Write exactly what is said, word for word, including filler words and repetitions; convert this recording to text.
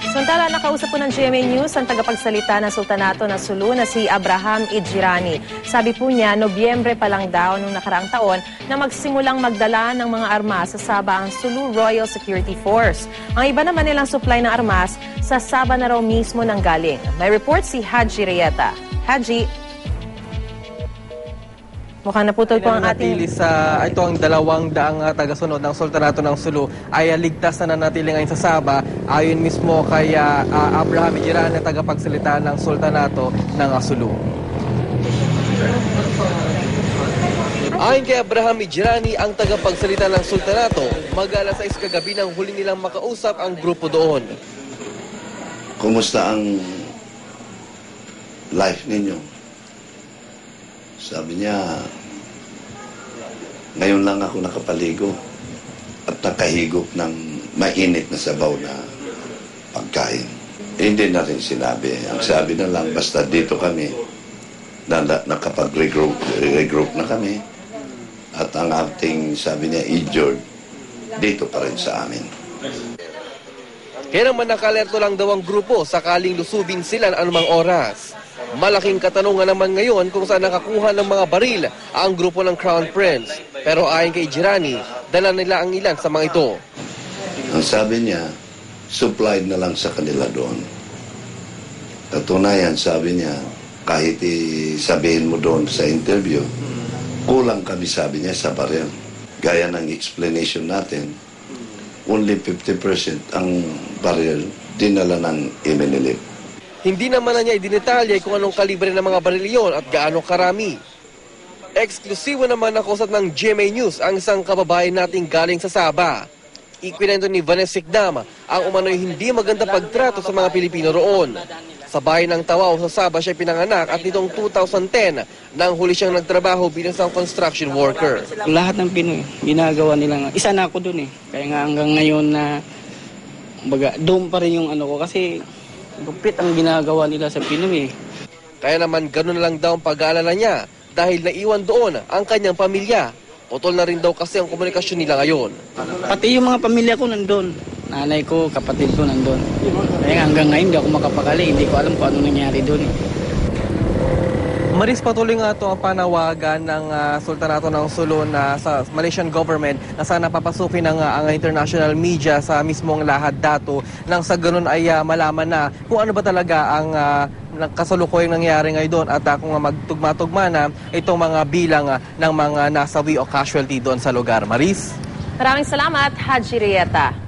Samantala, nakausap po ng G M A News ang tagapagsalita ng Sultanato ng Sulu na si Abraham Ijirani. Sabi po niya, Nobyembre pa lang daw nung nakaraang taon na magsimulang magdala ng mga armas sa Sabah ang Sulu Royal Security Force. Ang iba naman nilang supply ng armas sa Sabah na raw mismo nang galing. May report si Haji Rieta. Haji. Mukhang naputol po ang ating... sa ito ang dalawang daang uh, tagasunod ng Sultanato ng Sulu ay uh, ligtas na nanatili ngayon sa Sabah ayon mismo kay uh, uh, Abraham Ijirani na tagapagsalita ng Sultanato ng uh, Sulu. Ayon kay Abraham Ijirani, ang tagapagsalita ng Sultanato, mag-alas sais kagabi nang huli nilang makausap ang grupo doon. Kumusta ang life ninyo? Sabi niya, ngayon lang ako nakapaligo at nakahigop ng mainit na sabaw na pagkain. Eh, hindi na rin sinabi. Ang sabi na lang, basta dito kami, na, na, nakapag-regroup regroup na kami, at ang ating, sabi niya, injured, dito pa rin sa amin. Kaya naman nakalerto lang daw ang grupo sakaling lusubin sila ng anumang oras. Malaking katanungan naman ngayon kung saan nakakuha ng mga baril ang grupo ng Crown Prince. Pero ayon kay Ijirani, dala nila ang ilan sa mga ito. Ang sabi niya, supplied na lang sa kanila doon. Katunayan, sabi niya, kahit sabihin mo doon sa interview, kulang kami, sabi niya, sa baril. Gaya ng explanation natin, only fifty percent ang baril dinala ng Imenilip. Hindi naman na niya idinetalye kung anong kalibre ng mga baril iyon at gaano karami. Eksklusibo naman nakusap ng G M A News ang isang kababayan nating galing sa Sabah. Ikwinento ni Vanessa Sikdam ang umano'y hindi maganda pagtrato sa mga Pilipino roon. Sa bayan ng Tawau sa Sabah siya pinanganak at nitong two thousand ten nang huli siyang nagtrabaho bilang isang construction worker. Lahat ng Pinoy, ginagawa nilang, isa na ako dun eh. Kaya nga hanggang ngayon na, baga, doon pa rin yung ano ko kasi gupit ang ginagawa nila sa Pinoy. Kaya naman gano'n lang daw ang pag-aalala niya dahil naiwan doon ang kanyang pamilya. Putol na rin daw kasi ang komunikasyon nila ngayon. Pati yung mga pamilya ko nandun. Nanay ko, kapatid ko nandun. Kaya hanggang ngayon hindi ako makapakali. Hindi ko alam kung ano nangyari doon. Maris, patuloy nga ito ang panawagan ng uh, Sultanato ng Sulu na sa Malaysian government na sana papasukin ng uh, ang international media sa mismong Lahad Datu nang sa ganun ay uh, malaman na kung ano ba talaga ang uh, kasalukuyang nangyari ngayon at uh, kung uh, magtugma-tugma na itong mga bilang uh, ng mga nasawi o casualty doon sa lugar. Maris? Maraming salamat, Haji Rieta.